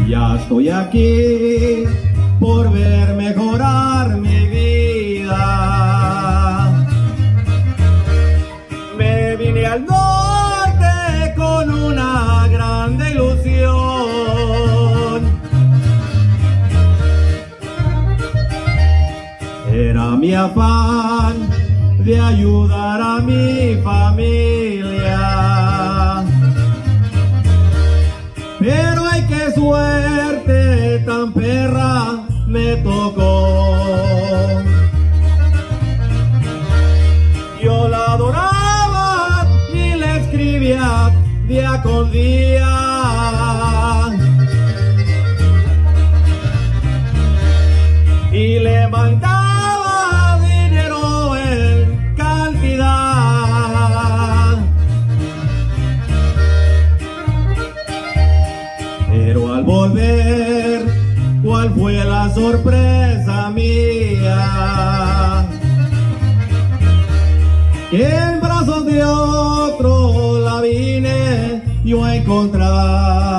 Ya estoy aquí por ver mejorar mi vida. Me vine al norte con una grande ilusión. Era mi afán de ayudar a mi familia. Pero ay, qué suerte tan perra me tocó. Yo la adoraba y le escribía día con día. Y le mandaba dinero en cantidad. Pero al volver, ¿cuál fue la sorpresa mía? Que en brazos de otro la vine yo a encontrar.